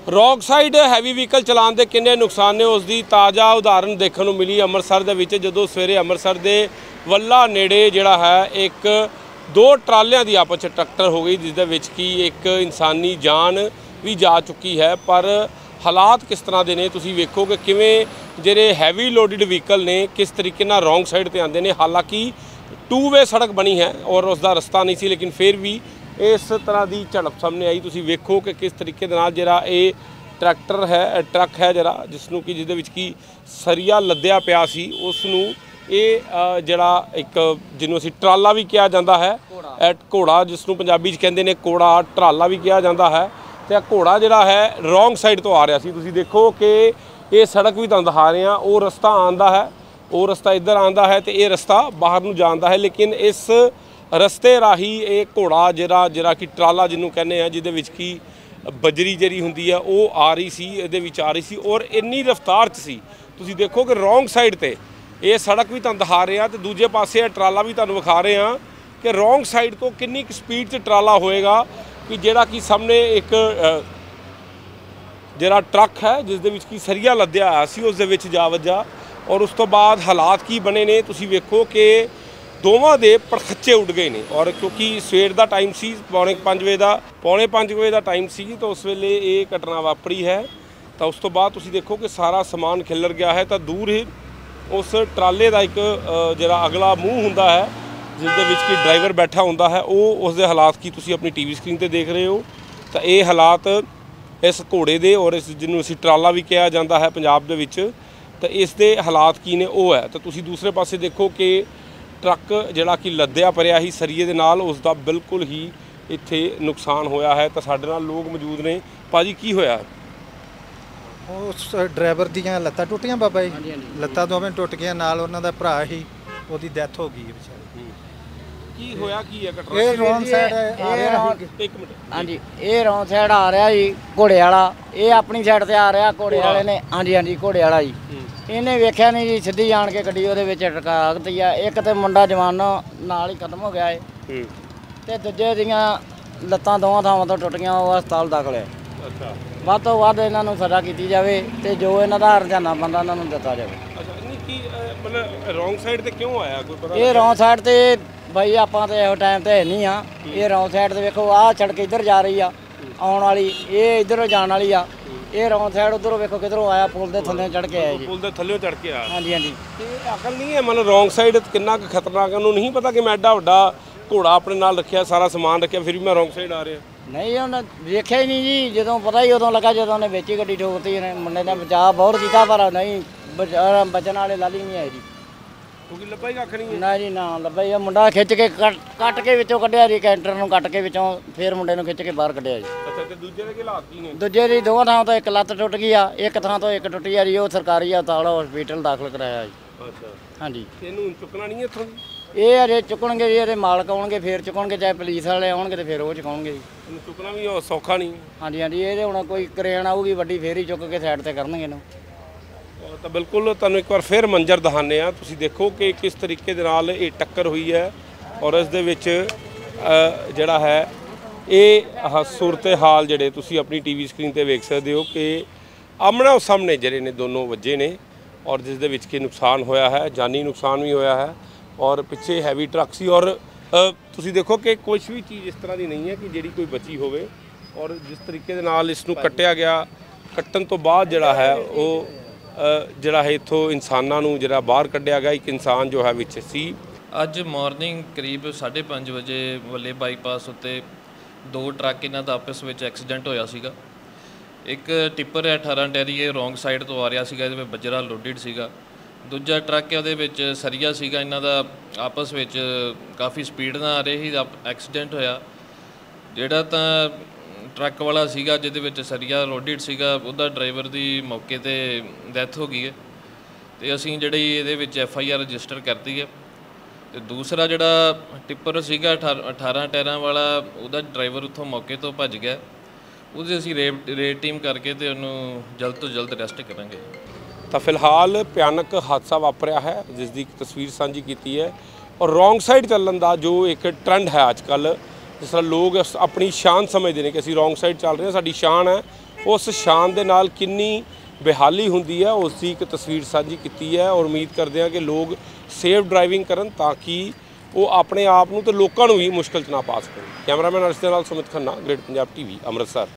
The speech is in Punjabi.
ਰੌਂਗ ਸਾਈਡ ਹੈਵੀ ਵਹੀਕਲ ਚਲਾਉਣ ਦੇ ਕਿੰਨੇ ਨੁਕਸਾਨ ਨੇ ਉਸ ਦੀ ਤਾਜ਼ਾ ਉਦਾਹਰਨ ਦੇਖਣ ਨੂੰ ਮਿਲੀ ਅੰਮ੍ਰਿਤਸਰ ਦੇ ਵਿੱਚ, ਜਦੋਂ ਸਵੇਰੇ ਅੰਮ੍ਰਿਤਸਰ ਦੇ ਵੱਲਾ ਨੇੜੇ ਜਿਹੜਾ ਹੈ ਇੱਕ ਦੋ ਟਰਾਲਿਆਂ ਦੀ ਆਪਸ 'ਚ ਟੱਕਰ ਹੋ ਗਈ, ਜਿਸ ਦੇ ਵਿੱਚ ਕਿ ਇੱਕ ਇਨਸਾਨੀ ਜਾਨ ਵੀ ਜਾ ਚੁੱਕੀ ਹੈ। ਪਰ ਹਾਲਾਤ ਕਿਸ ਤਰ੍ਹਾਂ ਦੇ ਨੇ ਤੁਸੀਂ ਵੇਖੋ ਕਿ ਕਿਵੇਂ ਜਿਹੜੇ ਹੈਵੀ ਲੋਡਡ ਵਹੀਕਲ ਨੇ ਕਿਸ ਤਰੀਕੇ ਨਾਲ ਰੌਂਗ ਸਾਈਡ ਤੇ ਆਉਂਦੇ ਨੇ। ਹਾਲਾਂਕਿ 2 ਵੇ ਸੜਕ ਬਣੀ ਹੈ ਔਰ ਉਸ ਦਾ ਰਸਤਾ ਨਹੀਂ ਸੀ, ਲੇਕਿਨ ਫਿਰ ਵੀ ਇਸ ਤਰ੍ਹਾਂ ਦੀ ਝੜਪ ਸਾਹਮਣੇ ਆਈ। ਤੁਸੀਂ ਵੇਖੋ ਕਿ ਕਿਸ ਤਰੀਕੇ ਦੇ ਨਾਲ ਜਿਹੜਾ ਇਹ ਟਰੱਕ ਹੈ ਜਿਹੜਾ ਜਿਸ ਨੂੰ ਕਿ ਜਿਹਦੇ ਵਿੱਚ ਕਿ ਸਰੀਆ ਲੱਦਿਆ ਪਿਆ ਸੀ, ਉਸ ਨੂੰ ਇਹ ਜਿਹੜਾ ਇੱਕ ਜਿਹਨੂੰ ਅਸੀਂ ਟਰਾਲਾ ਵੀ ਕਿਹਾ ਜਾਂਦਾ ਹੈ, ਘੋੜਾ ਜਿਸ ਨੂੰ ਪੰਜਾਬੀ 'ਚ ਕਹਿੰਦੇ ਨੇ ਘੋੜਾ, ਟਰਾਲਾ ਵੀ ਕਿਹਾ ਜਾਂਦਾ ਹੈ। ਤੇ ਇਹ ਘੋੜਾ ਜਿਹੜਾ ਹੈ ਰੌਂਗ ਸਾਈਡ ਤੋਂ ਆ ਰਿਹਾ ਸੀ। ਤੁਸੀਂ ਦੇਖੋ ਕਿ ਇਹ ਸੜਕ ਵੀ ਤੁਹਾਨੂੰ ਦਿਖਾ ਰਹੇ ਹਾਂ, ਉਹ ਰਸਤਾ ਆਉਂਦਾ ਹੈ, ਉਹ ਰਸਤਾ ਇੱਧਰ ਆਉਂਦਾ ਹੈ ਤੇ ਇਹ ਰਸਤਾ ਬਾਹਰ ਨੂੰ ਜਾਂਦਾ ਹੈ। ਲੇਕਿਨ ਇਸ ਰਸਤੇ ਰਾਹੀਂ ਇਹ ਘੋੜਾ ਜਿਹੜਾ ਕਿ ਟਰਾਲਾ ਜਿਹਨੂੰ ਕਹਿੰਦੇ ਆ, ਜਿਹਦੇ ਵਿੱਚ ਕਿ ਬਜਰੀ ਜਿਹੜੀ ਹੁੰਦੀ ਆ ਉਹ ਆ ਰਹੀ ਸੀ, ਇਹਦੇ ਵਿੱਚ ਆ ਰਹੀ ਸੀ ਔਰ ਇੰਨੀ ਰਫ਼ਤਾਰ 'ਚ ਸੀ। ਤੁਸੀਂ ਦੇਖੋ ਕਿ ਰੌਂਗ ਸਾਈਡ ਤੇ ਇਹ ਸੜਕ ਵੀ ਤੁਹਾਨੂੰ ਦਿਖਾ ਰਹੇ ਹਾਂ ਤੇ ਦੂਜੇ ਪਾਸੇ ਇਹ ਟਰਾਲਾ ਵੀ ਤੁਹਾਨੂੰ ਵਿਖਾ ਰਹੇ ਹਾਂ ਕਿ ਰੌਂਗ ਸਾਈਡ ਤੋਂ ਕਿੰਨੀ ਕੁ ਸਪੀਡ 'ਚ ਟਰਾਲਾ ਹੋਏਗਾ ਕਿ ਜਿਹੜਾ ਕਿ ਸਾਹਮਣੇ ਇੱਕ ਜਿਹੜਾ ਟਰੱਕ ਹੈ ਜਿਸ ਦੇ ਵਿੱਚ ਕਿ ਸਰੀਆ ਲੱਦਿਆ ਆਇਆ ਸੀ, ਉਸ ਦੇ ਵਿੱਚ ਜਾ ਵੱਜਾ। ਔਰ ਉਸ ਤੋਂ ਬਾਅਦ ਹਾਲਾਤ ਕੀ ਬਣੇ ਨੇ ਤੁਸੀਂ ਵੇਖੋ ਕਿ ਦੋਵਾਂ ਦੇ ਪਰਖੱਚੇ ਉੱਡ ਗਏ ਨੇ। ਔਰ ਕਿਉਂਕਿ ਸਵੇਰ ਦਾ ਟਾਈਮ ਸੀ, ਪੌਣੇ 5 ਵਜੇ ਦਾ ਟਾਈਮ ਸੀ, ਤਾਂ ਉਸ ਵੇਲੇ ਇਹ ਘਟਨਾ ਵਾਪਰੀ ਹੈ। ਤਾਂ ਉਸ ਤੋਂ ਬਾਅਦ ਤੁਸੀਂ ਦੇਖੋ ਕਿ ਸਾਰਾ ਸਮਾਨ ਖਿਲਰ ਗਿਆ ਹੈ। ਤਾਂ ਦੂਰ ਹੀ ਉਸ ਟਰਾਲੇ ਦਾ ਇੱਕ ਜਿਹੜਾ ਅਗਲਾ ਮੂੰਹ ਹੁੰਦਾ ਹੈ ਜਿਸ ਦੇ ਵਿੱਚ ਕਿ ਡਰਾਈਵਰ ਬੈਠਾ ਹੁੰਦਾ ਹੈ, ਉਹ ਉਸ ਦੇ ਹਾਲਾਤ ਕੀ ਤੁਸੀਂ ਆਪਣੀ ਟੀਵੀ ਸਕਰੀਨ ਤੇ ਦੇਖ ਰਹੇ ਹੋ। ਤਾਂ ਇਹ ਹਾਲਾਤ ਇਸ ਘੋੜੇ ਦੇ ਔਰ ਇਸ ਜਿਹਨੂੰ ਅਸੀਂ ਟਰਾਲਾ ਵੀ ਕਿਹਾ ਜਾਂਦਾ ਹੈ ਪੰਜਾਬ ਦੇ ਵਿੱਚ, ਤਾਂ ਇਸ ਦੇ ਹਾਲਾਤ ਕੀ ਨੇ ਉਹ ਹੈ। ਤਾਂ ਤੁਸੀਂ ਦੂਸਰੇ ਪਾਸੇ ਦੇਖੋ ਕਿ ਟਰੱਕ ਜਿਹੜਾ ਕਿ ਲੱਦਿਆ ਭਰਿਆ ਹੀ ਸਰੀਏ ਦੇ ਨਾਲ, ਉਸ ਦਾ ਬਿਲਕੁਲ ਹੀ ਇੱਥੇ ਨੁਕਸਾਨ ਹੋਇਆ ਹੈ। ਤਾਂ ਸਾਡੇ ਨਾਲ ਲੋਕ ਮੌਜੂਦ ਨੇ। ਭਾਜੀ ਕੀ ਹੋਇਆ? ਉਸ ਡਰਾਈਵਰ ਦੀਆਂ ਲੱਤਾਂ ਟੁੱਟੀਆਂ ਬਾਬਾ ਜੀ, ਲੱਤਾਂ ਦੋਵੇਂ ਟੁੱਟ ਗਈਆਂ, ਨਾਲ ਉਹਨਾਂ ਦਾ ਭਰਾ ਹੀ, ਉਹਦੀ ਡੈਥ ਹੋ ਗਈ ਵਿਚਾਰੇ। ਕੀ ਹੋਇਆ ਕੀ ਹੈ ਘਟਨਾ? ਇਹ ਰੌਂਗ ਸਾਈਡ ਆ ਰਿਹਾ ਸੀ। ਇੱਕ ਮਿੰਟ। ਹਾਂਜੀ, ਇਹ ਰੌਂਗ ਸਾਈਡ ਆ ਰਿਹਾ ਜੀ ਘੋੜੇ ਵਾਲਾ, ਇਹ ਆਪਣੀ ਸਾਈਡ ਤੇ ਆ ਰਿਹਾ ਘੋੜੇ ਵਾਲੇ ਨੇ। ਹਾਂਜੀ ਘੋੜੇ ਵਾਲਾ ਜੀ, ਇਹਨੇ ਵੇਖਿਆ ਨਹੀਂ ਜੀ, ਸਿੱਧੀ ਆਣ ਕੇ ਗੱਡੀ ਉਹਦੇ ਵਿੱਚ ਟਕਾ ਦਿੱਤੀ ਆ। ਇੱਕ ਤੇ ਮੁੰਡਾ ਜਵਾਨ ਨਾਲ ਹੀ ਖਤਮ ਹੋ ਗਿਆ ਏ ਤੇ ਦੂਜੇ ਦੀਆਂ ਲੱਤਾਂ ਦੋਵਾਂ ਥਾਵਾਂ ਤੋਂ ਟੁੱਟ ਗਈਆਂ, ਉਹ ਹਸਪਤਾਲ ਦਾਖਲ ਹੈ। ਅੱਛਾ, ਵੱਧ ਤੋਂ ਵੱਧ ਇਹਨਾਂ ਨੂੰ ਸਜ਼ਾ ਕੀਤੀ ਜਾਵੇ ਤੇ ਜੋ ਇਹਨਾਂ ਦਾ ਹਰਜਾਨਾ ਬੰਦਾ ਇਹਨਾਂ ਨੂੰ ਦਿੱਤਾ ਜਾਵੇ। ਅੱਛਾ, ਨਹੀਂ ਕੀ ਮਤਲਬ ਰੌਂਗ ਸਾਈਡ ਤੇ ਕਿਉਂ ਆਇਆ ਕੋਈ ਪਤਾ? ਇਹ ਰੌਂਗ ਸਾਈਡ ਤੇ ਬਾਈ ਆਪਾਂ ਤੇ ਇਹੋ ਟਾਈਮ ਤੇ ਨਹੀਂ ਆ। ਇਹ ਰੌਂਗ ਸਾਈਡ ਤੇ ਵੇਖੋ, ਆਹ ਸੜਕ ਇੱਧਰ ਜਾ ਰਹੀ ਆ ਆਉਣ ਵਾਲੀ, ਇਹ ਇੱਧਰੋਂ ਜਾਣ ਵਾਲੀ ਆ। ਇਹ ਰੌਂਗ ਸਾਈਡ ਉਧਰੋਂ ਵੇਖੋ ਕਿਧਰੋਂ ਆਇਆ, ਪੁਲ ਦੇ ਥੱਲੇ ਚੜ ਕੇ ਆਇਆ ਜੀ। ਪੁਲ ਦੇ ਥੱਲੇ ਚੜ ਕੇ ਆਇਆ। ਹਾਂਜੀ ਤੇ ਅਕਲ ਨਹੀਂ ਹੈ ਮਤਲਬ ਰੌਂਗ ਸਾਈਡ ਕਿੰਨਾ ਕੁ ਖਤਰਨਾਕ ਹੈ? ਉਹਨੂੰ ਨਹੀਂ ਪਤਾ ਕਿ ਮੈਂ ਐਡਾ ਵੱਡਾ ਘੋੜਾ ਆਪਣੇ ਨਾਲ ਰੱਖਿਆ, ਸਾਰਾ ਸਮਾਨ ਰੱਖਿਆ, ਫਿਰ ਵੀ ਮੈਂ ਰੌਂਗ ਸਾਈਡ ਆ ਰਿਹਾ? ਨਹੀਂ, ਉਹਨੇ ਵੇਖਿਆ ਹੀ ਨਹੀਂ ਜੀ। ਜਦੋਂ ਪਤਾ ਹੀ ਉਦੋਂ ਲੱਗਾ ਜਦੋਂ ਉਹਨੇ ਵਿੱਚ ਹੀ ਗੱਡੀ ਠੋਕਤੀ। ਮੁੰਡੇ ਨੇ ਬਚਾਅ ਬਹੁਤ ਕੀਤਾ ਪਰ ਨਹੀਂ ਬਚਣ ਵਾਲੇ ਲਾਲੀ ਨਹੀਂ ਆਏ ਜੀ, ਕਿਉਂਕਿ ਲੱਭਾ ਹੀ ਕੱਖ ਨਹੀਂ ਹੈ। ਨਾ ਜੀ ਨਾ ਲੱਭਾ ਹੀ। ਮੁੰਡਾ ਖਿੱਚ ਕੇ ਕੱਟ ਕੇ ਵਿੱਚੋਂ ਕੱਢਿਆ ਜੀ, ਕੈਂਟਰ ਨੂੰ ਕੱਟ ਕੇ ਵਿੱਚੋਂ, ਫਿਰ ਮੁੰਡੇ ਨੂੰ ਖਿੱਚ ਕੇ ਬਾਹਰ ਕੱਢਿਆ ਜੀ। ਅੱਛਾ, ਤੇ ਦੂਜੇ ਦੇ ਕੀ ਹਾਲਾਤ ਕੀ ਨੇ? ਦੂਜੇ ਦੀ ਦੋਵਾਂ ਥਾਂ ਤੋਂ ਇੱਕ ਲੱਤ ਟੁੱਟ ਗਈ ਆ, ਇੱਕ ਥਾਂ ਤੋਂ ਇੱਕ ਟੁੱਟੀ ਆ ਜੀ। ਉਹ ਸਰਕਾਰੀ ਹਸਪਤਾਲ ਹਸਪੀਟਲ ਦਾਖਲ ਕਰਾਇਆ ਜੀ। ਅੱਛਾ, ਹਾਂਜੀ। ਇਹਨੂੰ ਚੁੱਕਣਾ ਨਹੀਂ ਇੱਥੋਂ? ਇਹ ਅਜੇ ਚੁੱਕਣਗੇ ਜੀ, ਇਹਦੇ ਮਾਲਕ ਆਉਣਗੇ ਫੇਰ ਚੁੱਕਣਗੇ, ਚਾਹੇ ਪੁਲਿਸ ਵਾਲੇ ਆਉਣਗੇ ਤੇ ਫਿਰ ਉਹ ਚੁਕਾਉਣਗੇ ਜੀ। ਇਹਨੂੰ ਚੁੱਕਣਾ ਵੀ ਸੌਖਾ ਨਹੀਂ। ਹਾਂਜੀ ਇਹਦੇ ਹੁਣ ਕੋਈ ਕਰੇਨ ਆਊਗੀ ਵੱਡੀ, ਫੇਰ ਹੀ ਚੁੱਕ ਕੇ ਸਾਈਡ ਤੇ ਕਰਨਗੇ ਇਹਨੂੰ। ਤਾਂ ਬਿਲਕੁਲ ਤੁਹਾਨੂੰ ਇੱਕ ਵਾਰ ਫਿਰ ਮੰਜ਼ਰ ਦਿਖਾਉਂਦੇ ਆ। ਤੁਸੀਂ ਦੇਖੋ ਕਿ ਕਿਸ ਤਰੀਕੇ ਦੇ ਨਾਲ ਇਹ ਟੱਕਰ ਹੋਈ ਹੈ ਔਰ ਇਸ ਦੇ ਵਿੱਚ ਜਿਹੜਾ ਹੈ ਇਹ ਸੂਰਤ ਹਾਲ ਜਿਹੜੇ ਤੁਸੀਂ ਆਪਣੀ ਟੀਵੀ ਸਕਰੀਨ ਤੇ ਵੇਖ ਸਕਦੇ ਹੋ ਕਿ ਆਮਣੇ ਸਾਹਮਣੇ ਜਿਹੜੇ ਨੇ ਦੋਨੋਂ ਵੱਜੇ ਨੇ ਔਰ ਜਿਸ ਦੇ ਵਿੱਚ ਕਿ ਨੁਕਸਾਨ ਹੋਇਆ ਹੈ, ਜਾਨੀ ਨੁਕਸਾਨ ਵੀ ਹੋਇਆ ਹੈ। ਔਰ ਪਿੱਛੇ ਹੈਵੀ ਟਰੱਕ ਸੀ ਔਰ ਤੁਸੀਂ ਦੇਖੋ ਕਿ ਕੁਝ ਵੀ ਚੀਜ਼ ਇਸ ਤਰ੍ਹਾਂ ਦੀ ਨਹੀਂ ਹੈ ਕਿ ਜਿਹੜੀ ਕੋਈ ਬਚੀ ਹੋਵੇ। ਔਰ ਜਿਸ ਤਰੀਕੇ ਦੇ ਨਾਲ ਇਸ ਨੂੰ ਕੱਟਿਆ ਗਿਆ, ਕੱਟਣ ਤੋਂ ਬਾਅਦ ਜਿਹੜਾ ਹੈ ਉਹ ਜਿਹੜਾ ਹੈ ਇੱਥੋਂ ਇਨਸਾਨਾਂ ਨੂੰ ਜਿਹੜਾ ਬਾਹਰ ਕੱਢਿਆ ਗਿਆ। ਇੱਕ ਇਨਸਾਨ ਜੋ ਹੈ ਵਿੱਚ ਸੀ। ਅੱਜ ਮਾਰਨਿੰਗ ਕਰੀਬ 5:30 ਵਜੇ ਵੱਲੇ ਬਾਈਪਾਸ ਉੱਤੇ ਦੋ ਟਰੱਕ ਇਹਨਾਂ ਦਾ ਆਪਸ ਵਿੱਚ ਐਕਸੀਡੈਂਟ ਹੋਇਆ ਸੀਗਾ। ਇੱਕ ਟਿੱਪਰ ਹੈ 18 ਟੈਰੀ, ਇਹ ਰੌਂਗ ਸਾਈਡ ਤੋਂ ਆ ਰਿਹਾ ਸੀਗਾ, ਇਹਦੇ ਵਿੱਚ ਬਜਰਾ ਲੋਡਡ ਸੀਗਾ। ਦੂਜਾ ਟਰੱਕ ਹੈ ਉਹਦੇ ਵਿੱਚ ਸਰੀਆ ਸੀਗਾ, ਇਹਨਾਂ ਦਾ ਆਪਸ ਵਿੱਚ ਕਾਫੀ ਸਪੀਡ ਨਾਲ ਆ ਰਹੇ ਸੀ, ਐਕਸੀਡੈਂਟ ਹੋਇਆ। ਜਿਹੜਾ ਤਾਂ ਟਰੱਕ ਵਾਲਾ ਸੀਗਾ ਜਿਹਦੇ ਵਿੱਚ ਸਰੀਆ ਲੋਡਡ ਸੀਗਾ, ਉਹਦਾ ਡਰਾਈਵਰ ਦੀ ਮੌਕੇ 'ਤੇ ਡੈਥ ਹੋ ਗਈ ਹੈ ਤੇ ਅਸੀਂ ਜਿਹੜੀ ਇਹਦੇ ਵਿੱਚ FIR ਰਜਿਸਟਰ ਕਰਤੀ ਹੈ। ਤੇ ਦੂਸਰਾ ਜਿਹੜਾ ਟਿੱਪਰ ਸੀਗਾ 18 ਟਾਇਰਾਂ ਵਾਲਾ, ਉਹਦਾ ਡਰਾਈਵਰ ਉੱਥੋਂ ਮੌਕੇ ਤੋਂ ਭੱਜ ਗਿਆ। ਉਹਦੇ ਅਸੀਂ ਰੇਡ ਟੀਮ ਕਰਕੇ ਤੇ ਉਹਨੂੰ ਜਲਦ ਤੋਂ ਜਲਦ ਅਰੈਸਟ ਕਰਾਂਗੇ। ਤਾਂ ਫਿਲਹਾਲ ਭਿਆਨਕ ਹਾਦਸਾ ਵਾਪਰਿਆ ਹੈ ਜਿਸ ਦੀ ਤਸਵੀਰ ਸਾਂਝੀ ਕੀਤੀ ਹੈ। ਔਰ ਰੌਂਗ ਸਾਈਡ ਚੱਲਣ ਦਾ ਜੋ ਇੱਕ ਟ੍ਰੈਂਡ ਹੈ ਅੱਜ ਕੱਲ੍ਹ, ਜਿਸ ਤਰ੍ਹਾਂ ਲੋਕ ਆਪਣੀ ਸ਼ਾਨ ਸਮਝਦੇ ਨੇ ਕਿ ਅਸੀਂ ਰੌਂਗ ਸਾਈਡ ਚੱਲ ਰਹੇ ਹਾਂ, ਸਾਡੀ ਸ਼ਾਨ ਹੈ, ਉਸ ਸ਼ਾਨ ਦੇ ਨਾਲ ਕਿੰਨੀ ਬੇਹਾਲੀ ਹੁੰਦੀ ਹੈ ਉਸ ਦੀ ਇੱਕ ਤਸਵੀਰ ਸਾਂਝੀ ਕੀਤੀ ਹੈ। ਔਰ ਉਮੀਦ ਕਰਦੇ ਹਾਂ ਕਿ ਲੋਕ ਸੇਫ ਡਰਾਈਵਿੰਗ ਕਰਨ ਤਾਂ ਕਿ ਉਹ ਆਪਣੇ ਆਪ ਨੂੰ ਤੇ ਲੋਕਾਂ ਨੂੰ ਵੀ ਮੁਸ਼ਕਲ 'ਚ ਨਾ ਪਾ ਸਕਣ। ਕੈਮਰਾਮੈਨ ਅਰਸ਼ ਦੇ ਨਾਲ ਸੁਮਿਤ ਖੰਨਾ, ਗ੍ਰੇਟ ਪੰਜਾਬ TV, ਅੰਮ੍ਰਿਤਸਰ।